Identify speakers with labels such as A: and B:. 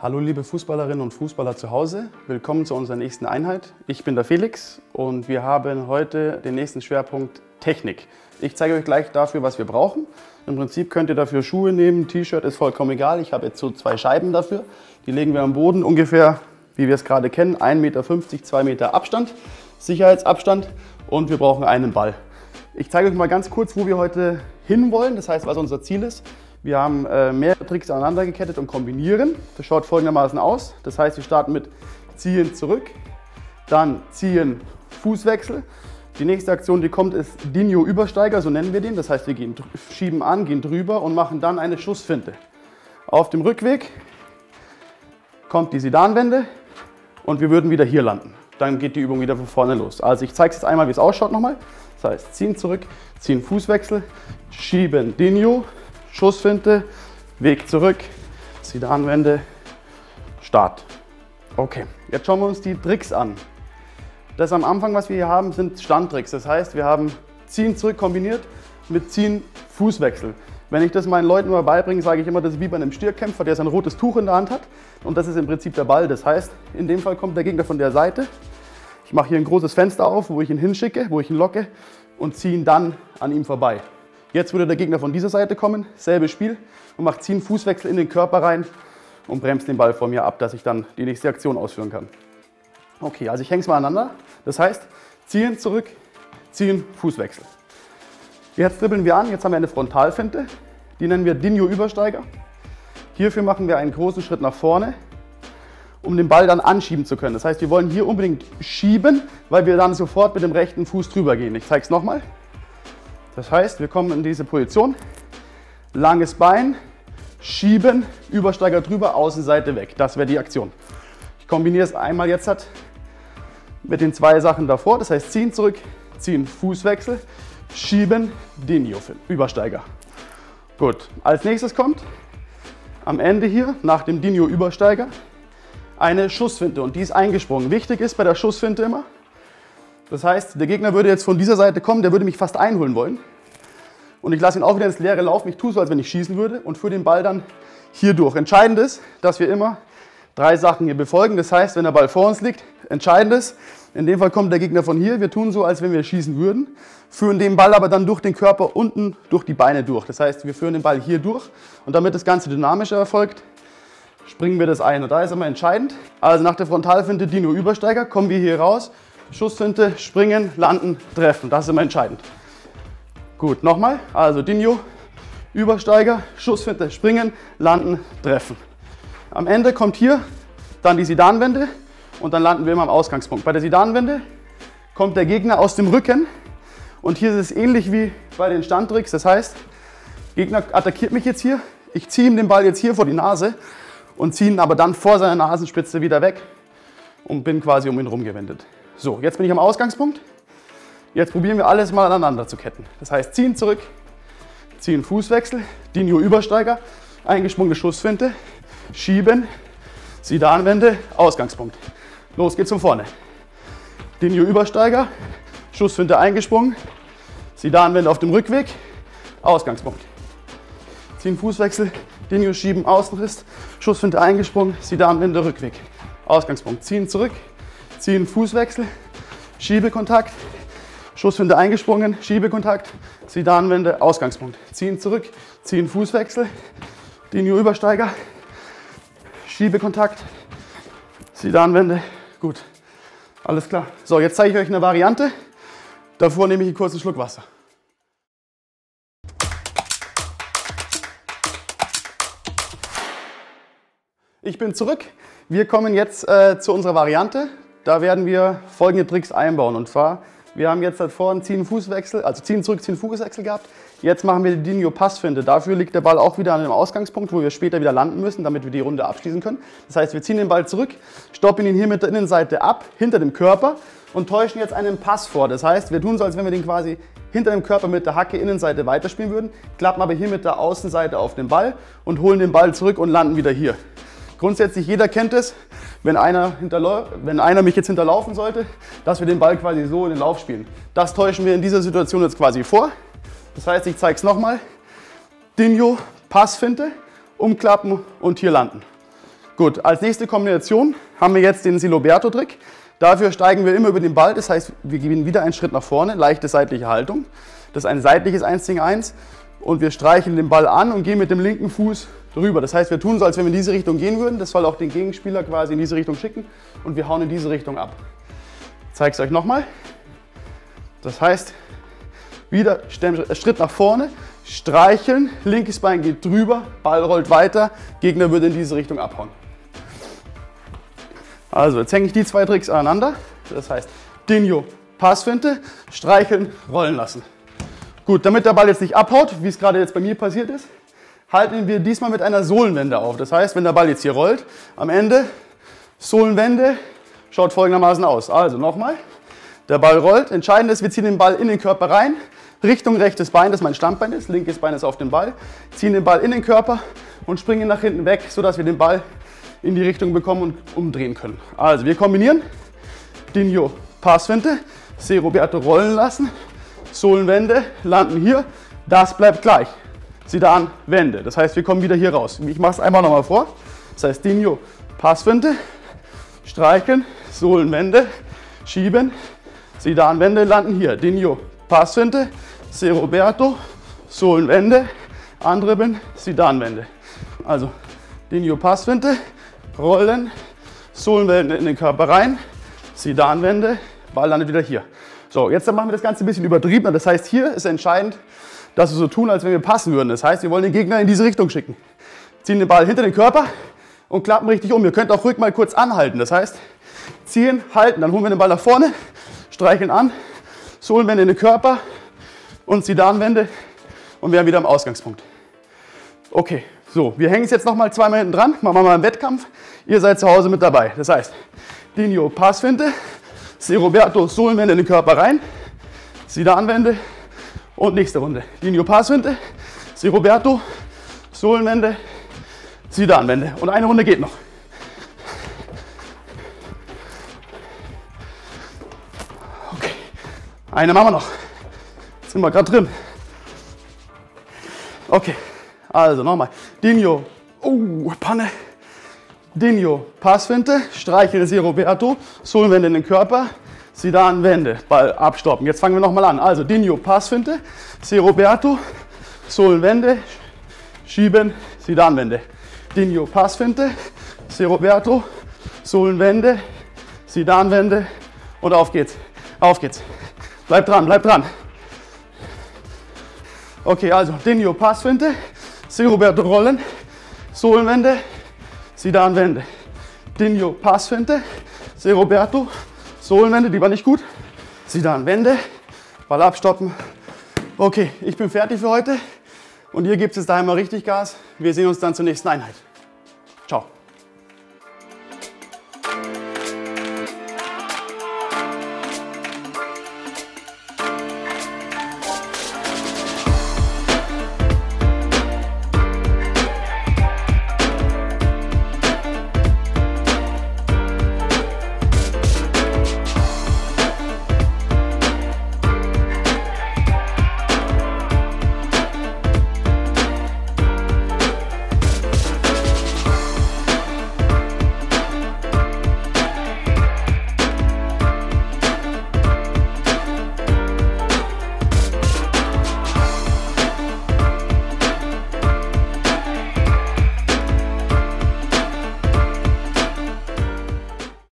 A: Hallo liebe Fußballerinnen und Fußballer zu Hause, willkommen zu unserer nächsten Einheit. Ich bin der Felix und wir haben heute den nächsten Schwerpunkt Technik. Ich zeige euch gleich dafür, was wir brauchen. Im Prinzip könnt ihr dafür Schuhe nehmen, T-Shirt ist vollkommen egal. Ich habe jetzt so 2 Scheiben dafür, die legen wir am Boden ungefähr, wie wir es gerade kennen, 1,50 Meter, 2 Meter Abstand, Sicherheitsabstand und wir brauchen einen Ball. Ich zeige euch mal ganz kurz, wo wir heute hinwollen, das heißt, was unser Ziel ist. Wir haben mehrere Tricks aneinander gekettet und kombinieren. Das schaut folgendermaßen aus. Das heißt, wir starten mit Ziehen zurück, dann Ziehen Fußwechsel. Die nächste Aktion, die kommt, ist Dinho-Übersteiger, so nennen wir den. Das heißt, wir schieben an, gehen drüber und machen dann eine Schussfinte. Auf dem Rückweg kommt die Sidan-Wende und wir würden wieder hier landen. Dann geht die Übung wieder von vorne los. Also ich zeige es jetzt einmal, wie es ausschaut nochmal. Das heißt, ziehen zurück, ziehen Fußwechsel, schieben Dinho, Schussfinte, Weg zurück, Sidan-Wende, Start. Okay, jetzt schauen wir uns die Tricks an. Das am Anfang, was wir hier haben, sind Standtricks. Das heißt, wir haben Ziehen zurück kombiniert mit Ziehen Fußwechsel. Wenn ich das meinen Leuten mal beibringe, sage ich immer, das ist wie bei einem Stierkämpfer, der sein rotes Tuch in der Hand hat. Und das ist im Prinzip der Ball. Das heißt, in dem Fall kommt der Gegner von der Seite. Ich mache hier ein großes Fenster auf, wo ich ihn hinschicke, wo ich ihn locke und ziehe ihn dann an ihm vorbei. Jetzt würde der Gegner von dieser Seite kommen, selbes Spiel und macht Ziehen, Fußwechsel in den Körper rein und bremst den Ball vor mir ab, dass ich dann die nächste Aktion ausführen kann. Okay, also ich hänge es mal aneinander. Das heißt, ziehen, zurück, ziehen, Fußwechsel. Jetzt dribbeln wir an, jetzt haben wir eine Frontalfinte, die nennen wir Dinho-Übersteiger. Hierfür machen wir einen großen Schritt nach vorne, um den Ball dann anschieben zu können. Das heißt, wir wollen hier unbedingt schieben, weil wir dann sofort mit dem rechten Fuß drüber gehen. Ich zeige es nochmal. Das heißt, wir kommen in diese Position, langes Bein, schieben, Übersteiger drüber, Außenseite weg. Das wäre die Aktion. Ich kombiniere es einmal jetzt mit den 2 Sachen davor. Das heißt, ziehen zurück, ziehen, Fußwechsel, schieben, Dinho, Übersteiger. Gut, als nächstes kommt am Ende hier, nach dem Dinho-Übersteiger, eine Schussfinte und die ist eingesprungen. Wichtig ist bei der Schussfinte immer, das heißt, der Gegner würde jetzt von dieser Seite kommen, der würde mich fast einholen wollen. Und ich lasse ihn auch wieder ins Leere laufen. Ich tue so, als wenn ich schießen würde und führe den Ball dann hier durch. Entscheidend ist, dass wir immer 3 Sachen hier befolgen. Das heißt, wenn der Ball vor uns liegt, entscheidend ist, in dem Fall kommt der Gegner von hier. Wir tun so, als wenn wir schießen würden, führen den Ball aber dann durch den Körper unten, durch die Beine durch. Das heißt, wir führen den Ball hier durch und damit das Ganze dynamischer erfolgt, springen wir das ein. Und da ist immer entscheidend. Also nach der Frontalfinte Dinho-Übersteiger kommen wir hier raus. Schussfinte, springen, landen, treffen. Das ist immer entscheidend. Gut, nochmal. Also Dinho, Übersteiger, Schussfinte, springen, landen, treffen. Am Ende kommt hier dann die Sidan-Wende und dann landen wir immer am Ausgangspunkt. Bei der Sidan-Wende kommt der Gegner aus dem Rücken und hier ist es ähnlich wie bei den Standtricks. Das heißt, der Gegner attackiert mich jetzt hier. Ich ziehe ihm den Ball jetzt hier vor die Nase und ziehe ihn aber dann vor seiner Nasenspitze wieder weg und bin quasi um ihn rumgewendet. So, jetzt bin ich am Ausgangspunkt. Jetzt probieren wir alles mal aneinander zu ketten. Das heißt, ziehen zurück, ziehen Fußwechsel, Dinho-Übersteiger, eingesprungene Schussfinte, schieben, Sidan-Wende, Ausgangspunkt. Los geht's von vorne. Dinho-Übersteiger, Schussfinte eingesprungen, Sidan-Wende auf dem Rückweg, Ausgangspunkt. Ziehen Fußwechsel, Dinho schieben, Außenriss, Schussfinte eingesprungen, Sidan-Wende, Rückweg, Ausgangspunkt. Ziehen zurück, ziehen Fußwechsel, Schiebekontakt, Schussfinte eingesprungen, Schiebekontakt, Sidan-Wende, Ausgangspunkt. Ziehen zurück, ziehen Fußwechsel, Dinho-Übersteiger, Schiebekontakt, Sidan-Wende. Gut, alles klar. So, jetzt zeige ich euch eine Variante. Davor nehme ich einen kurzen Schluck Wasser. Ich bin zurück. Wir kommen jetzt zu unserer Variante. Da werden wir folgende Tricks einbauen. Und zwar, wir haben jetzt vorhin Ziehen Fußwechsel, also Ziehen zurück, Ziehen Fußwechsel gehabt. Jetzt machen wir die Dinho-Passfinte. Dafür liegt der Ball auch wieder an einem Ausgangspunkt, wo wir später wieder landen müssen, damit wir die Runde abschließen können. Das heißt, wir ziehen den Ball zurück, stoppen ihn hier mit der Innenseite ab, hinter dem Körper und täuschen jetzt einen Pass vor. Das heißt, wir tun so, als wenn wir den quasi hinter dem Körper mit der Hacke Innenseite weiterspielen würden, klappen aber hier mit der Außenseite auf den Ball und holen den Ball zurück und landen wieder hier. Grundsätzlich, jeder kennt es, wenn einer mich jetzt hinterlaufen sollte, dass wir den Ball quasi so in den Lauf spielen. Das täuschen wir in dieser Situation jetzt quasi vor. Das heißt, ich zeige es nochmal. Dinho, Passfinte, umklappen und hier landen. Gut, als nächste Kombination haben wir jetzt den Siloberto-Trick. Dafür steigen wir immer über den Ball, das heißt, wir gehen wieder einen Schritt nach vorne, leichte seitliche Haltung. Das ist ein seitliches 1 gegen 1 und wir streicheln den Ball an und gehen mit dem linken Fuß drüber. Das heißt, wir tun so, als wenn wir in diese Richtung gehen würden. Das soll auch den Gegenspieler quasi in diese Richtung schicken und wir hauen in diese Richtung ab. Ich zeige es euch nochmal. Das heißt, wieder Schritt nach vorne, streicheln, linkes Bein geht drüber, Ball rollt weiter, Gegner würde in diese Richtung abhauen. Also jetzt hänge ich die zwei Tricks aneinander. Das heißt, Dinho, Passfinte, streicheln, rollen lassen. Gut, damit der Ball jetzt nicht abhaut, wie es gerade jetzt bei mir passiert ist, halten wir diesmal mit einer Sohlenwende auf. Das heißt, wenn der Ball jetzt hier rollt, am Ende Sohlenwende schaut folgendermaßen aus. Also nochmal, der Ball rollt. Entscheidend ist, wir ziehen den Ball in den Körper rein, Richtung rechtes Bein, das mein Standbein ist, linkes Bein ist auf dem Ball, ziehen den Ball in den Körper und springen nach hinten weg, sodass wir den Ball in die Richtung bekommen und umdrehen können. Also wir kombinieren, Dinho, Passfinte, Se Roberto rollen lassen, Sohlenwende, landen hier, das bleibt gleich. Sidan, Wende. Das heißt, wir kommen wieder hier raus. Ich mache es einmal nochmal vor. Das heißt, Dinho, Passfinte, streicheln, Sohlenwende, schieben, Sidan, Wende, landen hier. Dinho, Passfinte, Se Roberto, Sohlenwende, andribbeln, Sidan, Wende. Also, Dinho, Passfinte, rollen, Sohlenwende in den Körper rein, Sidan, Wende, Ball landet wieder hier. So, jetzt machen wir das Ganze ein bisschen übertrieben. Das heißt, hier ist entscheidend, dass wir so tun, als wenn wir passen würden. Das heißt, wir wollen den Gegner in diese Richtung schicken. Ziehen den Ball hinter den Körper und klappen richtig um. Ihr könnt auch ruhig mal kurz anhalten. Das heißt, ziehen, halten, dann holen wir den Ball nach vorne, streicheln an, Sohlenwende in den Körper und Sidan-Wende und wir haben wieder am Ausgangspunkt. Okay, so, wir hängen es jetzt nochmal zweimal hinten dran, machen wir mal einen Wettkampf. Ihr seid zu Hause mit dabei. Das heißt, Dinho, Passfinte, Se Roberto, Sohlenwende in den Körper rein, Sidan-Wende und nächste Runde. Dinho, Passfinte, Se Roberto, Sohlenwende, Sidan-Wende. Und eine Runde geht noch. Okay, eine machen wir noch. Jetzt sind wir gerade drin. Okay, also nochmal. Dinho, Panne. Dinho, Passfinte, streichle Se Roberto, Sohlenwende in den Körper, Sidan-Wende, Ball abstoppen. Jetzt fangen wir nochmal an. Also Dinho, Passfinte, Se Roberto, Sohlenwende, schieben, Sidan-Wende. Dinho, Passfinte, Se Roberto, Sohlenwende, Sidan-Wende und auf geht's. Auf geht's. Bleibt dran, bleibt dran. Okay, also Dinho, Passfinte, Se Roberto rollen, Sohlenwende, Sidan-Wende. Dinho, Passfinte, Se Roberto, Sohlenwende, die war nicht gut. Sidan-Wende, Ball abstoppen. Okay, ich bin fertig für heute und ihr gebt jetzt daheim mal richtig Gas. Wir sehen uns dann zur nächsten Einheit. Ciao.